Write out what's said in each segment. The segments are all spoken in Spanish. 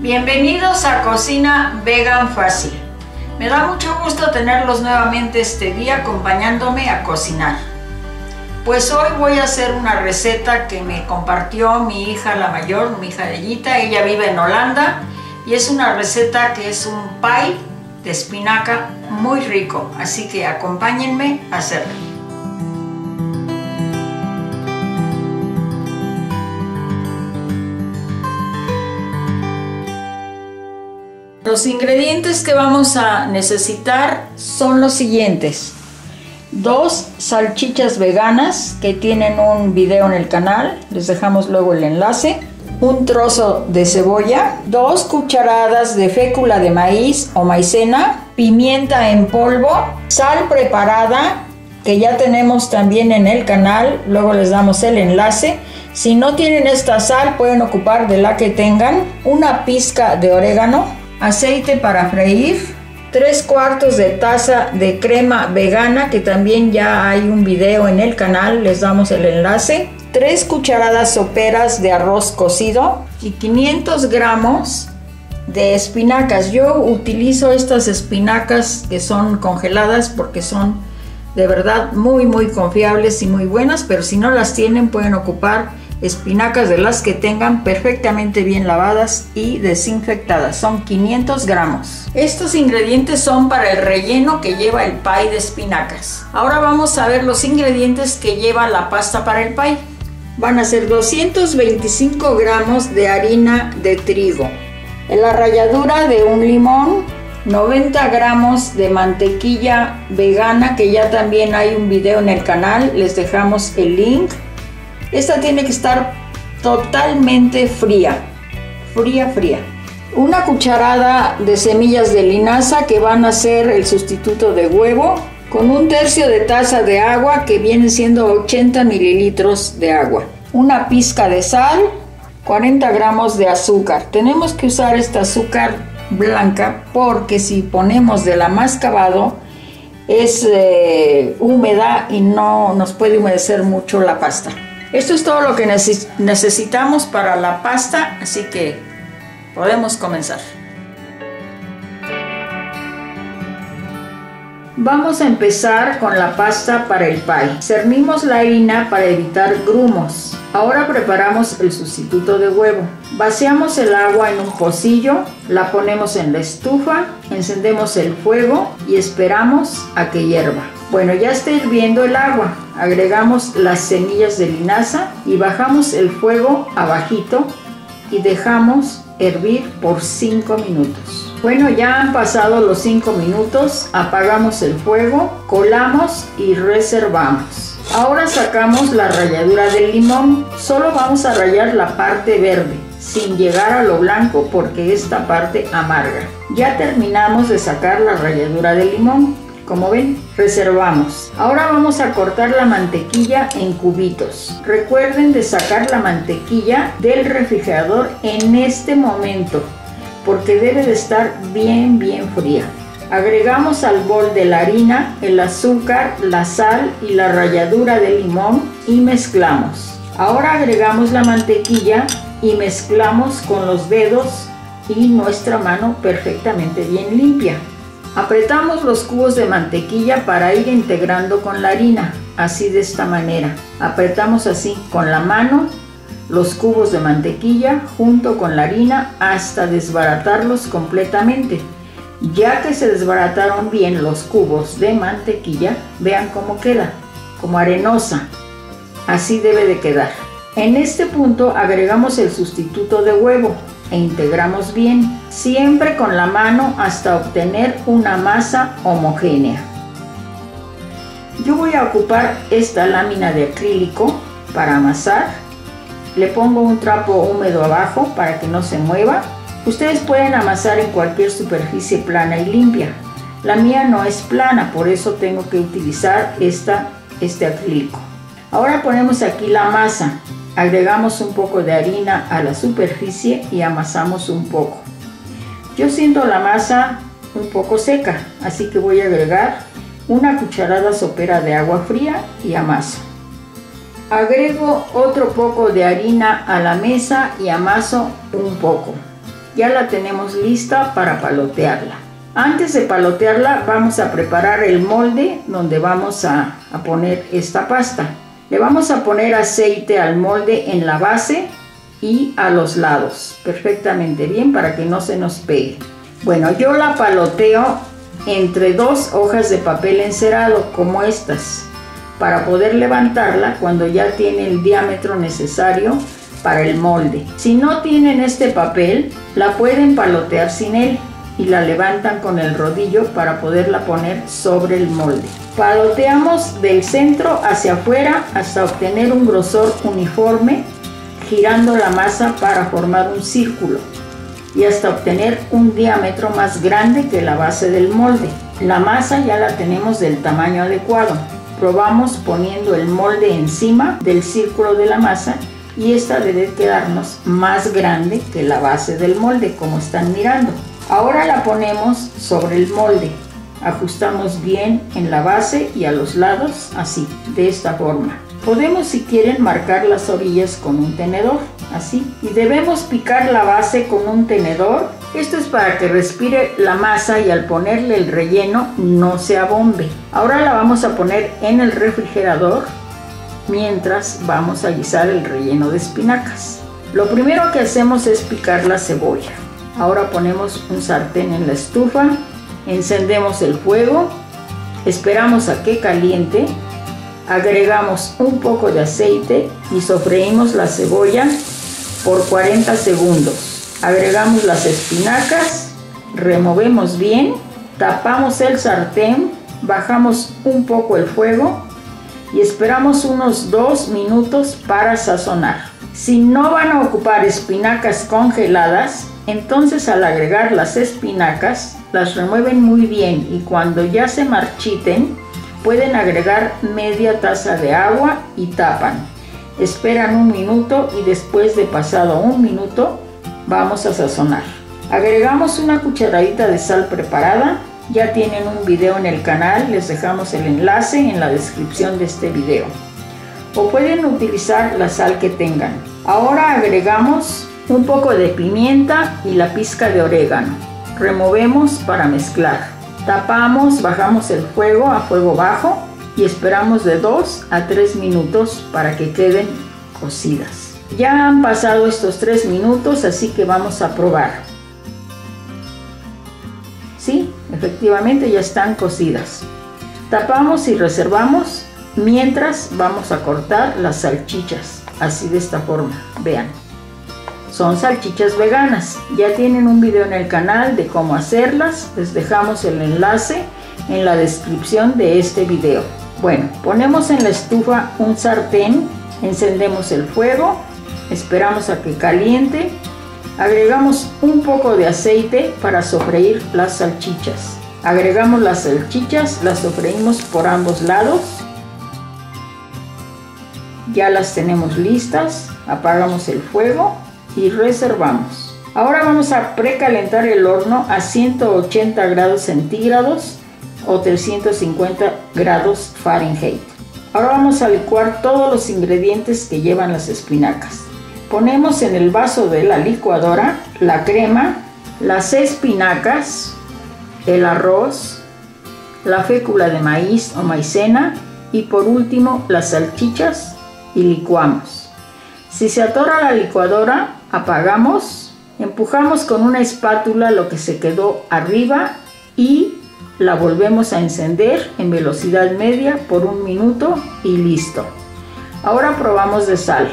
Bienvenidos a Cocina Vegan Fácil. Me da mucho gusto tenerlos nuevamente este día acompañándome a cocinar. Pues hoy voy a hacer una receta que me compartió mi hija la mayor, mi hija Bellita. Ella vive en Holanda y es una receta que es un pie de espinaca muy rico. Así que acompáñenme a hacerlo. Los ingredientes que vamos a necesitar son los siguientes: 2 salchichas veganas que tienen un video en el canal, les dejamos luego el enlace, un trozo de cebolla, 2 cucharadas de fécula de maíz o maicena, pimienta en polvo, sal preparada que ya tenemos también en el canal, luego les damos el enlace. Si no tienen esta sal pueden ocupar de la que tengan, una pizca de orégano, aceite para freír, 3/4 de taza de crema vegana que también ya hay un video en el canal, les damos el enlace, 3 cucharadas soperas de arroz cocido y 500 gramos de espinacas. Yo utilizo estas espinacas que son congeladas porque son de verdad muy confiables y muy buenas, pero si no las tienen pueden ocupar espinacas de las que tengan perfectamente bien lavadas y desinfectadas. Son 500 gramos. Estos ingredientes son para el relleno que lleva el pie de espinacas. Ahora vamos a ver los ingredientes que lleva la pasta para el pie. Van a ser 225 gramos de harina de trigo, la ralladura de un limón, 90 gramos de mantequilla vegana que ya también hay un video en el canal, les dejamos el link. Esta tiene que estar totalmente fría. Una cucharada de semillas de linaza que van a ser el sustituto de huevo, con 1/3 de taza de agua que viene siendo 80 mililitros de agua. Una pizca de sal, 40 gramos de azúcar. Tenemos que usar esta azúcar blanca porque si ponemos de la mascabado es húmeda y no nos puede humedecer mucho la pasta. Esto es todo lo que necesitamos para la pasta, así que podemos comenzar. Vamos a empezar con la pasta para el pie. Cernimos la harina para evitar grumos. Ahora preparamos el sustituto de huevo. Vaciamos el agua en un pocillo, la ponemos en la estufa, encendemos el fuego y esperamos a que hierva. Bueno, ya está hirviendo el agua. Agregamos las semillas de linaza y bajamos el fuego a bajito y dejamos hervir por 5 minutos. Bueno, ya han pasado los 5 minutos, apagamos el fuego, colamos y reservamos. Ahora sacamos la ralladura del limón. Solo vamos a rallar la parte verde, sin llegar a lo blanco porque esta parte amarga. Ya terminamos de sacar la ralladura del limón. Como ven, reservamos. Ahora vamos a cortar la mantequilla en cubitos. Recuerden de sacar la mantequilla del refrigerador en este momento, porque debe de estar bien fría. Agregamos al bol de la harina, el azúcar, la sal y la ralladura de limón y mezclamos. Ahora agregamos la mantequilla y mezclamos con los dedos y nuestra mano perfectamente bien limpia. Apretamos los cubos de mantequilla para ir integrando con la harina, así de esta manera. Apretamos así con la mano los cubos de mantequilla junto con la harina hasta desbaratarlos completamente. Ya que se desbarataron bien los cubos de mantequilla, vean cómo queda, como arenosa. Así debe de quedar. En este punto agregamos el sustituto de huevo e integramos bien, siempre con la mano hasta obtener una masa homogénea. Yo voy a ocupar esta lámina de acrílico para amasar. Le pongo un trapo húmedo abajo para que no se mueva. Ustedes pueden amasar en cualquier superficie plana y limpia. La mía no es plana, por eso tengo que utilizar este acrílico. Ahora ponemos aquí la masa. Agregamos un poco de harina a la superficie y amasamos un poco. Yo siento la masa un poco seca, así que voy a agregar una cucharada sopera de agua fría y amaso. Agrego otro poco de harina a la mesa y amaso un poco. Ya la tenemos lista para palotearla. Antes de palotearla vamos a preparar el molde donde vamos a poner esta pasta. Le vamos a poner aceite al molde en la base y a los lados perfectamente bien para que no se nos pegue. Bueno, yo la paloteo entre 2 hojas de papel encerado como estas para poder levantarla cuando ya tiene el diámetro necesario para el molde. Si no tienen este papel, la pueden palotear sin él y la levantan con el rodillo para poderla poner sobre el molde. Paloteamos del centro hacia afuera hasta obtener un grosor uniforme, girando la masa para formar un círculo y hasta obtener un diámetro más grande que la base del molde. La masa ya la tenemos del tamaño adecuado. Probamos poniendo el molde encima del círculo de la masa y esta debe quedarnos más grande que la base del molde, como están mirando. Ahora la ponemos sobre el molde. Ajustamos bien en la base y a los lados, así, de esta forma. Podemos, si quieren, marcar las orillas con un tenedor, así. Y debemos picar la base con un tenedor. Esto es para que respire la masa y al ponerle el relleno no se abombe. Ahora la vamos a poner en el refrigerador mientras vamos a guisar el relleno de espinacas. Lo primero que hacemos es picar la cebolla. Ahora ponemos un sartén en la estufa, encendemos el fuego, esperamos a que caliente, agregamos un poco de aceite y sofreímos la cebolla por 40 segundos. Agregamos las espinacas, removemos bien, tapamos el sartén, bajamos un poco el fuego y esperamos unos 2 minutos para sazonar. Si no van a ocupar espinacas congeladas, entonces al agregar las espinacas, las remueven muy bien y cuando ya se marchiten, pueden agregar media taza de agua y tapan. Esperan 1 minuto y después de pasado 1 minuto, vamos a sazonar. Agregamos una cucharadita de sal preparada. Ya tienen un video en el canal, les dejamos el enlace en la descripción de este video. O pueden utilizar la sal que tengan. Ahora agregamos un poco de pimienta y la pizca de orégano. Removemos para mezclar. Tapamos, bajamos el fuego a fuego bajo y esperamos de 2 a 3 minutos para que queden cocidas. Ya han pasado estos 3 minutos, así que vamos a probar. Sí, efectivamente ya están cocidas. Tapamos y reservamos mientras vamos a cortar las salchichas. Así de esta forma, vean. Son salchichas veganas. Ya tienen un video en el canal de cómo hacerlas. Les dejamos el enlace en la descripción de este video. Bueno, ponemos en la estufa un sartén, encendemos el fuego, esperamos a que caliente, agregamos un poco de aceite para sofreír las salchichas. Agregamos las salchichas, las sofreímos por ambos lados. Ya las tenemos listas, apagamos el fuego y reservamos. Ahora vamos a precalentar el horno a 180 grados centígrados o 350 grados Fahrenheit. Ahora vamos a licuar todos los ingredientes que llevan las espinacas. Ponemos en el vaso de la licuadora la crema, las espinacas, el arroz, la fécula de maíz o maicena y por último las salchichas y licuamos. Si se atora la licuadora, apagamos, empujamos con una espátula lo que se quedó arriba y la volvemos a encender en velocidad media por 1 minuto y listo. Ahora probamos de sal.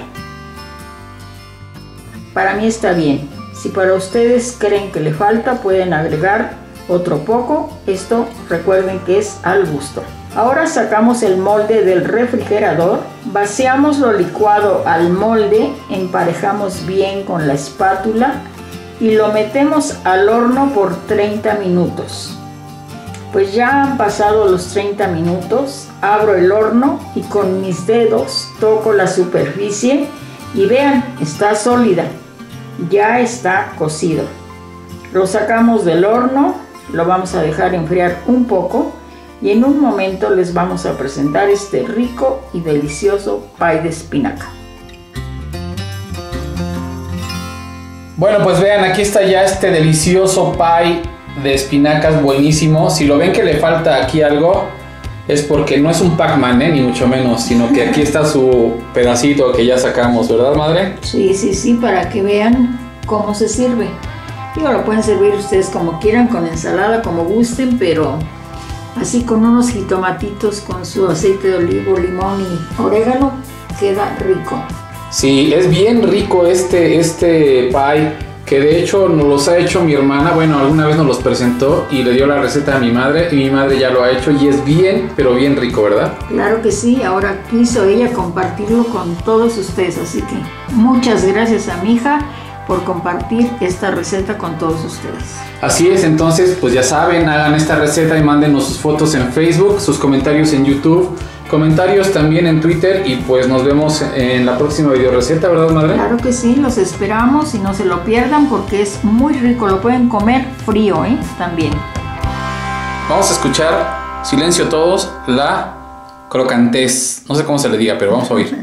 Para mí está bien. Si para ustedes creen que le falta, pueden agregar otro poco. Esto recuerden que es al gusto. Ahora sacamos el molde del refrigerador, vaciamos lo licuado al molde, emparejamos bien con la espátula y lo metemos al horno por 30 minutos. Pues ya han pasado los 30 minutos, abro el horno y con mis dedos toco la superficie y vean, está sólida, ya está cocido. Lo sacamos del horno, lo vamos a dejar enfriar un poco y en un momento les vamos a presentar este rico y delicioso pie de espinaca. Bueno, pues vean, aquí está ya este delicioso pie de espinacas buenísimo. Si lo ven que le falta aquí algo, es porque no es un Pac-Man, ni mucho menos, sino que aquí está su pedacito que ya sacamos, ¿verdad, madre? Sí, sí, sí, para que vean cómo se sirve. Digo, lo pueden servir ustedes como quieran, con ensalada, como gusten, pero así con unos jitomatitos, con su aceite de olivo, limón y orégano, queda rico. Sí, es bien rico este pie, que de hecho nos los ha hecho mi hermana. Bueno, alguna vez nos los presentó y le dio la receta a mi madre, y mi madre ya lo ha hecho y es bien, pero bien rico, ¿verdad? Claro que sí, ahora quiso ella compartirlo con todos ustedes, así que muchas gracias a mi hija por compartir esta receta con todos ustedes. Así es, entonces pues ya saben, hagan esta receta y mándenos sus fotos en Facebook, sus comentarios en YouTube, comentarios también en Twitter, y pues nos vemos en la próxima video receta, ¿verdad, madre? Claro que sí, los esperamos y no se lo pierdan porque es muy rico, lo pueden comer frío, también. Vamos a escuchar, silencio todos, la crocantez, no sé cómo se le diga, pero vamos a oír.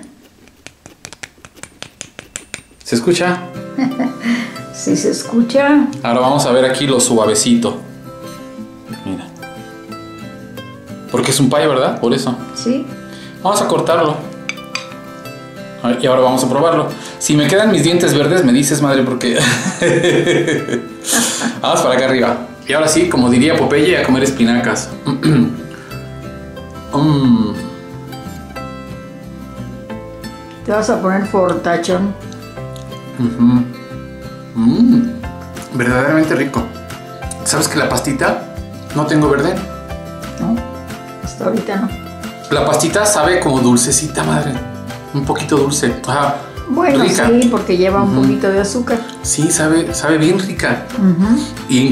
¿Se escucha? Sí, se escucha. Ahora vamos a ver aquí lo suavecito. Mira. Porque es un pie, ¿verdad? Por eso. Sí. Vamos a cortarlo. Y ahora vamos a probarlo. Si me quedan mis dientes verdes, me dices, madre, porque... Vamos para acá arriba. Y ahora sí, como diría Popeye, a comer espinacas. Te vas a poner fortachón. Verdaderamente rico. ¿Sabes que la pastita no tengo verde? No, hasta ahorita no. La pastita sabe como dulcecita, madre. Un poquito dulce. Ajá. Bueno, rica. Sí, porque lleva un poquito de azúcar. Sí, sabe bien rica. Y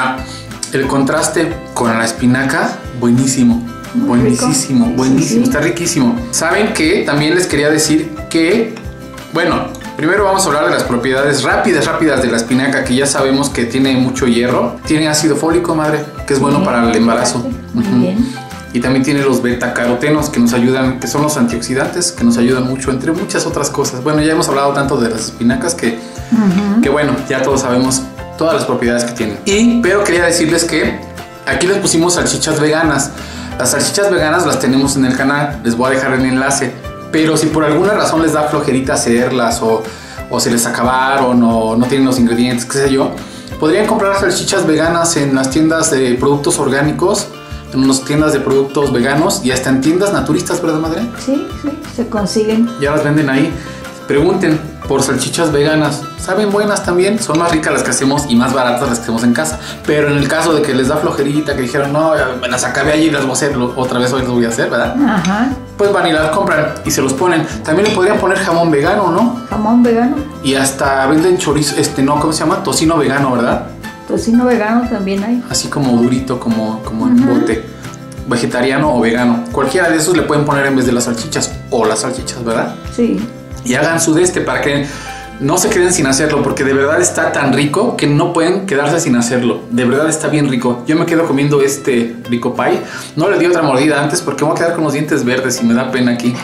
el contraste con la espinaca, buenísimo. Muy buenísimo, rico. Buenísimo, sí. Está riquísimo. Saben que también les quería decir que, bueno, primero vamos a hablar de las propiedades rápidas de la espinaca, que ya sabemos que tiene mucho hierro. Tiene ácido fólico, madre, que es bueno para el embarazo. Muy bien. Y también tiene los betacarotenos que nos ayudan, que son los antioxidantes, que nos ayudan mucho, entre muchas otras cosas. Bueno, ya hemos hablado tanto de las espinacas que bueno, ya todos sabemos todas las propiedades que tienen. Pero quería decirles que aquí les pusimos salchichas veganas. Las salchichas veganas las tenemos en el canal, les voy a dejar el enlace. Pero si por alguna razón les da flojerita hacerlas o se les acabaron o no tienen los ingredientes, qué sé yo, podrían comprar salchichas veganas en las tiendas de productos orgánicos, en unas tiendas de productos veganos y hasta en tiendas naturistas, ¿verdad, madre? Sí, se consiguen. Ya las venden ahí. Pregunten por salchichas veganas. Saben buenas también, son más ricas las que hacemos y más baratas las que hacemos en casa. Pero en el caso de que les da flojerita, que dijeron, no, me las acabé allí y las voy a hacer, otra vez hoy las voy a hacer, ¿verdad? Ajá. Pues van y las compran y se los ponen. También le podrían poner jamón vegano, ¿no? Jamón vegano. Y hasta venden chorizo, ¿cómo se llama? Tocino vegano, ¿verdad? Tocino vegano también hay. Así como durito, como en bote. Vegetariano o vegano. Cualquiera de esos le pueden poner en vez de las salchichas. O las salchichas, ¿verdad? Sí. Y hagan su para que no se queden sin hacerlo, porque de verdad está tan rico que no pueden quedarse sin hacerlo. De verdad está bien rico. Yo me quedo comiendo este rico pie. No le di otra mordida antes porque me voy a quedar con los dientes verdes y me da pena aquí.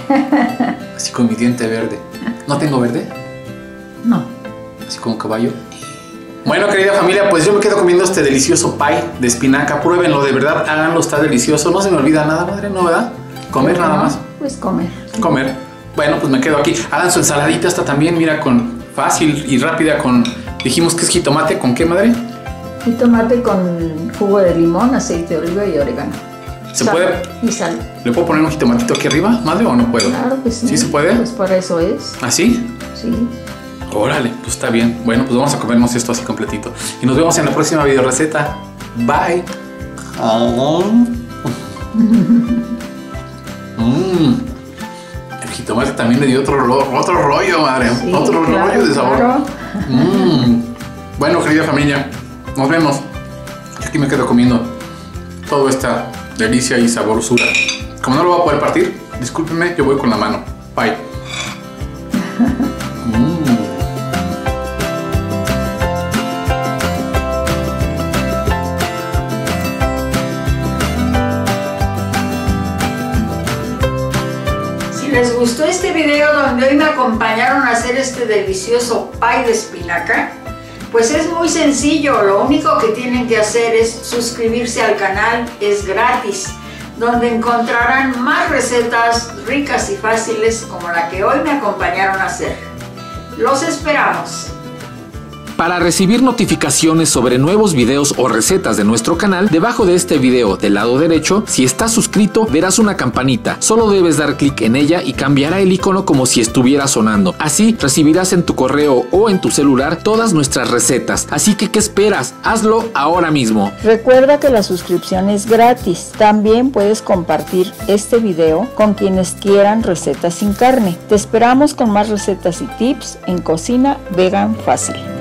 Así con mi diente verde. ¿No tengo verde? No. Así como caballo. Bueno, querida familia, pues yo me quedo comiendo este delicioso pie de espinaca. Pruébenlo, de verdad, háganlo, está delicioso. No se me olvida nada, madre, ¿no, verdad? Comer nada más. Pues comer. Comer. Bueno, pues me quedo aquí. Hagan su ensaladita esta también, mira, con fácil y rápida, con, dijimos que es jitomate, ¿con qué, madre? Jitomate con jugo de limón, aceite de oliva y orégano. ¿Se puede? Y sal. ¿Le puedo poner un jitomatito aquí arriba, madre, o no puedo? Claro que sí. ¿Sí se puede? Pues para eso es. ¿Ah, sí? Sí. Órale, pues está bien. Bueno, pues vamos a comernos esto así completito. Y nos vemos en la próxima video receta. Bye. El jitomate también le dio otro rollo, madre. Sí, otro rollo de sabor. Claro. Bueno, querida familia, nos vemos. Yo aquí me quedo comiendo toda esta delicia y saborsura. Como no lo voy a poder partir, discúlpenme, yo voy con la mano. Bye. Si les gustó este video donde hoy me acompañaron a hacer este delicioso pie de espinaca, Pues es muy sencillo, lo único que tienen que hacer es suscribirse al canal, es gratis, donde encontrarán más recetas ricas y fáciles como la que hoy me acompañaron a hacer. Los esperamos. Para recibir notificaciones sobre nuevos videos o recetas de nuestro canal, debajo de este video del lado derecho, si estás suscrito, verás una campanita. Solo debes dar clic en ella y cambiará el icono como si estuviera sonando. Así recibirás en tu correo o en tu celular todas nuestras recetas. Así que, ¿qué esperas? Hazlo ahora mismo. Recuerda que la suscripción es gratis. También puedes compartir este video con quienes quieran recetas sin carne. Te esperamos con más recetas y tips en Cocina Vegan Fácil.